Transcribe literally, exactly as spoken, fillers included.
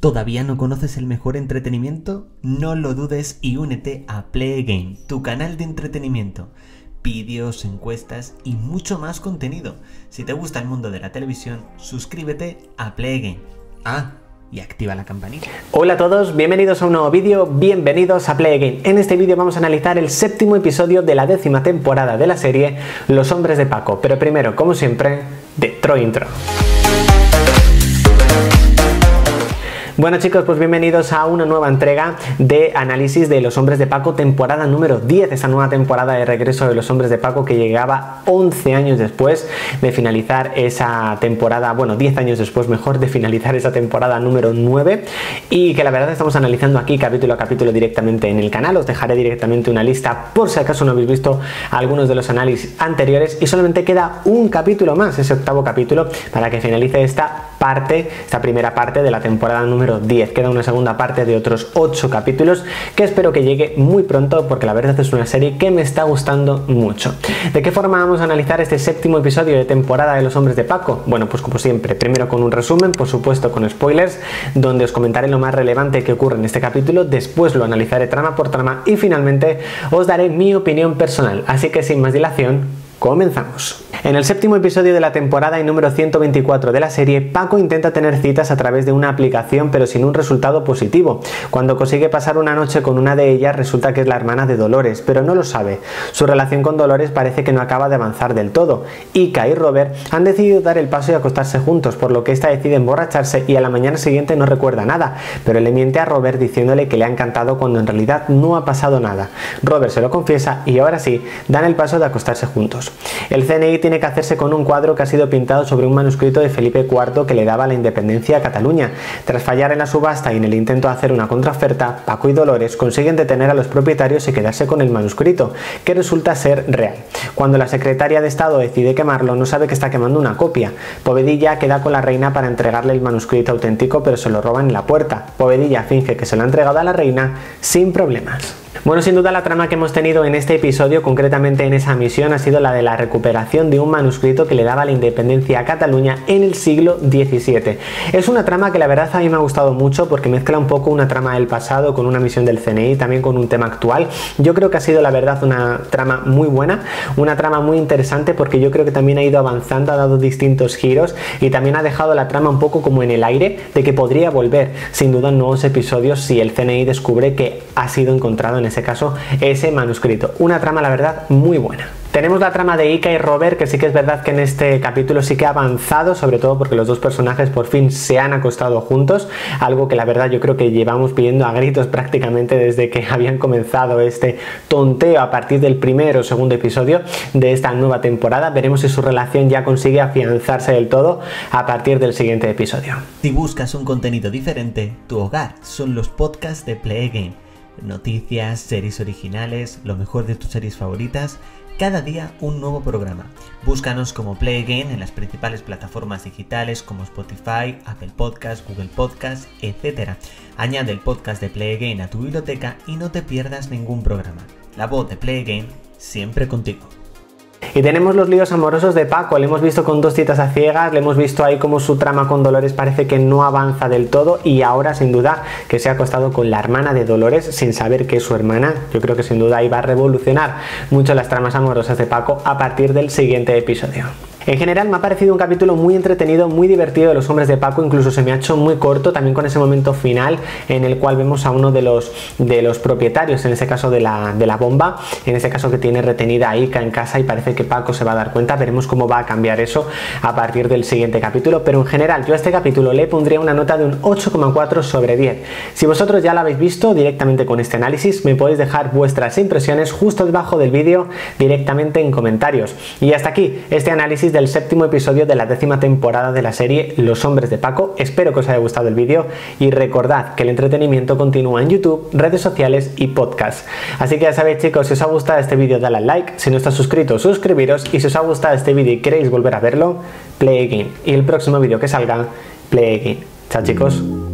¿Todavía no conoces el mejor entretenimiento? No lo dudes y únete a Play Again, tu canal de entretenimiento. Vídeos, encuestas y mucho más contenido. Si te gusta el mundo de la televisión, suscríbete a Play Again. Ah, y activa la campanita. Hola a todos, bienvenidos a un nuevo vídeo, bienvenidos a Play Again. En este vídeo vamos a analizar el séptimo episodio de la décima temporada de la serie Los Hombres de Paco. Pero primero, como siempre, Detro Intro. Bueno chicos, pues bienvenidos a una nueva entrega de análisis de Los Hombres de Paco, temporada número diez, esa nueva temporada de regreso de Los Hombres de Paco que llegaba once años después de finalizar esa temporada, bueno, diez años después mejor, de finalizar esa temporada número nueve, y que la verdad estamos analizando aquí capítulo a capítulo directamente en el canal. Os dejaré directamente una lista por si acaso no habéis visto algunos de los análisis anteriores, y solamente queda un capítulo más, ese octavo capítulo, para que finalice esta parte, esta primera parte de la temporada número diez. Queda una segunda parte de otros ocho capítulos que espero que llegue muy pronto, porque la verdad es una serie que me está gustando mucho. ¿De qué forma vamos a analizar este séptimo episodio de temporada de Los Hombres de Paco? Bueno, pues como siempre, primero con un resumen, por supuesto con spoilers, donde os comentaré lo más relevante que ocurre en este capítulo, después lo analizaré trama por trama y finalmente os daré mi opinión personal. Así que sin más dilación, comenzamos. En el séptimo episodio de la temporada y número ciento veinticuatro de la serie, Paco intenta tener citas a través de una aplicación pero sin un resultado positivo. Cuando consigue pasar una noche con una de ellas, resulta que es la hermana de Dolores, pero no lo sabe. Su relación con Dolores parece que no acaba de avanzar del todo. Ika y Robert han decidido dar el paso y acostarse juntos, por lo que esta decide emborracharse y a la mañana siguiente no recuerda nada, pero le miente a Robert diciéndole que le ha encantado cuando en realidad no ha pasado nada. Robert se lo confiesa y ahora sí, dan el paso de acostarse juntos. El C N I tiene que hacerse con un cuadro que ha sido pintado sobre un manuscrito de Felipe cuarto que le daba la independencia a Cataluña. Tras fallar en la subasta y en el intento de hacer una contraoferta, Paco y Dolores consiguen detener a los propietarios y quedarse con el manuscrito, que resulta ser real. Cuando la secretaria de Estado decide quemarlo, no sabe que está quemando una copia. Povedilla queda con la reina para entregarle el manuscrito auténtico, pero se lo roban en la puerta. Povedilla finge que se lo ha entregado a la reina sin problemas. Bueno, sin duda la trama que hemos tenido en este episodio, concretamente en esa misión, ha sido la de la recuperación de un manuscrito que le daba la independencia a Cataluña en el siglo diecisiete. Es una trama que la verdad a mí me ha gustado mucho porque mezcla un poco una trama del pasado con una misión del C N I, también con un tema actual. Yo creo que ha sido la verdad una trama muy buena, una trama muy interesante, porque yo creo que también ha ido avanzando, ha dado distintos giros y también ha dejado la trama un poco como en el aire de que podría volver sin duda en nuevos episodios si el C N I descubre que ha sido encontrado en ese caso ese manuscrito. Una trama la verdad muy buena. Tenemos la trama de Ika y Robert, que sí que es verdad que en este capítulo sí que ha avanzado, sobre todo porque los dos personajes por fin se han acostado juntos, algo que la verdad yo creo que llevamos pidiendo a gritos prácticamente desde que habían comenzado este tonteo a partir del primer o segundo episodio de esta nueva temporada. Veremos si su relación ya consigue afianzarse del todo a partir del siguiente episodio. Si buscas un contenido diferente, tu hogar son los podcasts de Play Again. Noticias, series originales, lo mejor de tus series favoritas, cada día un nuevo programa. Búscanos como Play Again en las principales plataformas digitales como Spotify, Apple Podcasts, Google Podcasts, etcétera. Añade el podcast de Play Again a tu biblioteca y no te pierdas ningún programa. La voz de Play Again siempre contigo. Y tenemos los líos amorosos de Paco. Le hemos visto con dos citas a ciegas, le hemos visto ahí como su trama con Dolores parece que no avanza del todo, y ahora sin duda que se ha acostado con la hermana de Dolores sin saber que es su hermana. Yo creo que sin duda ahí va a revolucionar mucho las tramas amorosas de Paco a partir del siguiente episodio. En general me ha parecido un capítulo muy entretenido, muy divertido de Los Hombres de Paco, incluso se me ha hecho muy corto, también con ese momento final en el cual vemos a uno de los, de los propietarios, en ese caso de la, de la bomba, en ese caso que tiene retenida a Ika en casa, y parece que Paco se va a dar cuenta. Veremos cómo va a cambiar eso a partir del siguiente capítulo, pero en general yo a este capítulo le pondría una nota de un ocho coma cuatro sobre diez. Si vosotros ya lo habéis visto directamente con este análisis, me podéis dejar vuestras impresiones justo debajo del vídeo directamente en comentarios. Y hasta aquí este análisis del séptimo episodio de la décima temporada de la serie Los Hombres de Paco. Espero que os haya gustado el vídeo y recordad que el entretenimiento continúa en YouTube, redes sociales y podcast. Así que ya sabéis chicos, si os ha gustado este vídeo dale al like, si no estáis suscritos suscribiros, y si os ha gustado este vídeo y queréis volver a verlo, Play Again. Y el próximo vídeo que salga, Play Again. Chao chicos.